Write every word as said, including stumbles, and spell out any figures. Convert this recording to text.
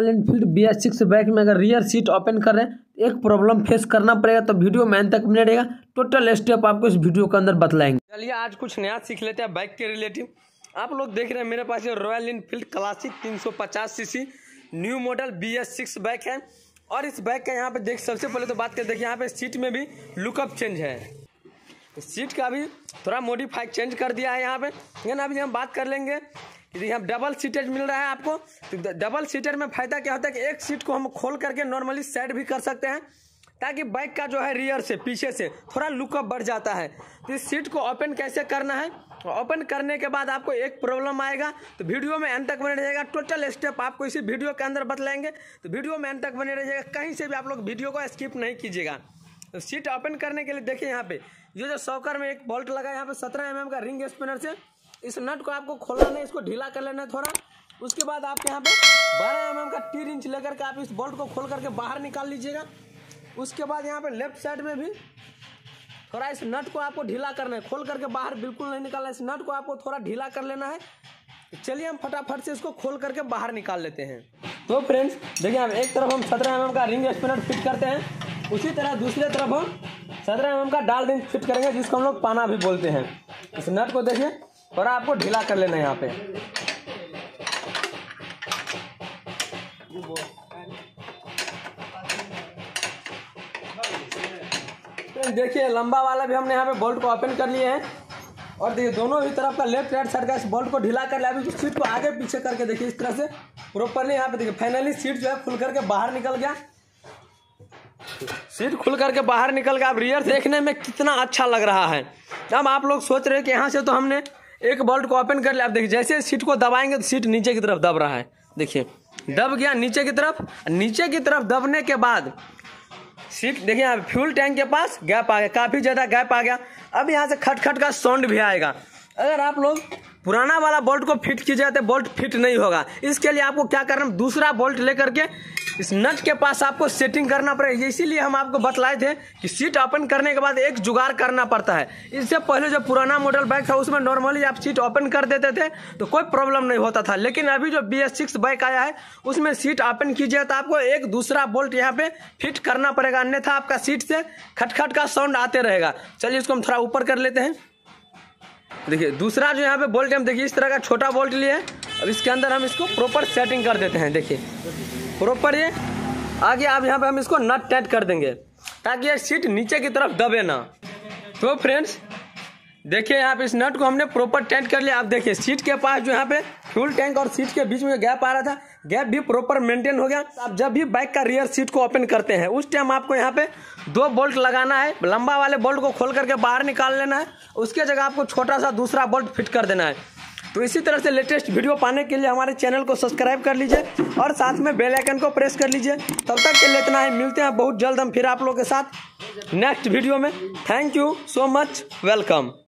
Royal Enfield B S six bike में अगर rear seat open कर रहे हैं तो एक प्रॉब्लम फेस करना पड़ेगा, तो वीडियो में अंत तक बने रहेगा। टोटल स्टेप आपको इस वीडियो के अंदर बतलाएंगे। चलिए आज कुछ नया सीख लेते हैं बाइक के रिलेटिव। आप लोग देख रहे हैं मेरे पास ये रॉयल एनफील्ड क्लासिक तीन सौ पचास CC new model B S six bike है। और इस बाइक का यहाँ पे देख सबसे पहले तो बात कर देखिए, यहाँ पे सीट में भी लुकअप चेंज है, सीट का भी थोड़ा मॉडिफाई चेंज कर दिया है यहाँ पे। लेकिन अभी हम बात कर लेंगे कि यहाँ डबल सीटेज मिल रहा है आपको। तो डबल सीटर में फायदा क्या होता है कि एक सीट को हम खोल करके नॉर्मली साइड भी कर सकते हैं, ताकि बाइक का जो है रियर से पीछे से थोड़ा लुकअप बढ़ जाता है। तो इस सीट को ओपन कैसे करना है, ओपन करने के बाद आपको एक प्रॉब्लम आएगा, तो वीडियो में अंत तक बने रहिएगा। टोटल स्टेप आपको इसी वीडियो के अंदर बतलाएंगे, तो वीडियो में अंत तक बने रहिएगा, कहीं से भी आप लोग वीडियो को स्किप नहीं कीजिएगा। तो सीट ओपन करने के लिए देखिए यहाँ पे ये जो सॉकर में एक बोल्ट लगा है, यहाँ पे सत्रह एम एम का रिंग स्पिनर से इस नट को आपको खोलना है, इसको ढीला कर लेना है थोड़ा। उसके बाद आप यहाँ पे बारह एम एम का टी इंच लेकर के आप इस बोल्ट को खोल करके बाहर निकाल लीजिएगा। उसके बाद यहाँ पे लेफ्ट साइड में भी थोड़ा इस नट को आपको ढीला करना है, खोल करके बाहर बिल्कुल नहीं निकालना है, इस नट को आपको थोड़ा ढीला कर लेना है। चलिए हम फटाफट से इसको खोल करके बाहर निकाल लेते हैं। तो फ्रेंड्स देखिए, हम एक तरफ हम सत्रह एम एम का रिंग स्पिनर फिट करते हैं, उसी तरह दूसरे तरफ हम सत्रह एम एम का डाल रिंग फिट करेंगे, जिसको हम लोग पाना भी बोलते हैं। इस नट को देखिए थोड़ा आपको ढीला कर लेना है यहाँ पे। देखिए लंबा वाला भी हमने यहाँ पे बोल्ट को ओपन कर लिए हैं, और देखिए दोनों ही तरफ का लेफ्ट राइट साइड का इस बोल्ट को ढीला कर लिया। अभी तो सीट को आगे पीछे करके देखिए इस तरह से प्रॉपरली यहाँ पे देखिए फाइनली सीट जो है खुल करके बाहर निकल गया। सीट खुल करके बाहर निकल गया। अब रियर देखने में कितना अच्छा लग रहा है। अब आप लोग सोच रहे हैं कि यहाँ से तो हमने एक बोल्ट को ओपन कर लिया, अब देखिए जैसे सीट को दबाएंगे तो सीट नीचे की तरफ दब रहा है। देखिए दब गया नीचे की तरफ। नीचे की तरफ दबने के बाद सीट देखिए यहाँ फ्यूल टैंक के पास गैप आ गया, काफ़ी ज़्यादा गैप आ गया। अब यहाँ से खट खट का साउंड भी आएगा। अगर आप लोग पुराना वाला बोल्ट को फिट कीजिए तो बोल्ट फिट नहीं होगा। इसके लिए आपको क्या करना, दूसरा बोल्ट लेकर के इस नट के पास आपको सेटिंग करना पड़ेगा। इसीलिए हम आपको बतलाए थे कि सीट ओपन करने के बाद एक जुगाड़ करना पड़ता है। इससे पहले जो पुराना मॉडल बाइक था उसमें नॉर्मली आप सीट ओपन कर देते थे तो कोई प्रॉब्लम नहीं होता था, लेकिन अभी जो बी एस सिक्स बाइक आया है उसमें सीट ओपन कीजिए तो आपको एक दूसरा बोल्ट यहाँ पे फिट करना पड़ेगा, अन्यथा आपका सीट से खटखट का साउंड आते रहेगा। चलिए इसको हम थोड़ा ऊपर कर लेते हैं। देखिए दूसरा जो यहाँ पे बोल्ट हम देखिए इस तरह का छोटा बोल्ट लिए है। अब इसके अंदर हम इसको प्रॉपर सेटिंग कर देते हैं। देखिए प्रॉपर ये आगे आप यहाँ पे हम इसको नट टाइट कर देंगे, ताकि ये सीट नीचे की तरफ दबे ना। तो फ्रेंड्स देखिए यहाँ पे इस नट को हमने प्रॉपर टाइट कर लिया। आप देखिए सीट के पास जो यहाँ पे फ्यूल टैंक और सीट के बीच में गैप आ रहा था, गैप भी प्रॉपर मेंटेन हो गया। आप जब भी बाइक का रियर सीट को ओपन करते हैं उस टाइम आपको यहाँ पे दो बोल्ट लगाना है। लंबा वाले बोल्ट को खोल करके बाहर निकाल लेना है, उसके जगह आपको छोटा सा दूसरा बोल्ट फिट कर देना है। तो इसी तरह से लेटेस्ट वीडियो पाने के लिए हमारे चैनल को सब्सक्राइब कर लीजिए और साथ में बेल आइकन को प्रेस कर लीजिए। तब तक के लिए इतना ही, मिलते हैं बहुत जल्द हम फिर आप लोगों के साथ नेक्स्ट वीडियो में। Thank you so much, welcome.